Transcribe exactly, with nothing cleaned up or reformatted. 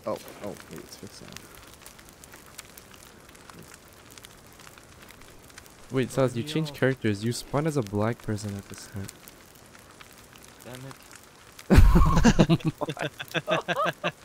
Oh, oh, wait, it's fixed now. Wait, Saz, you me changed off. characters. You spawn as a black person at the start. Damn it.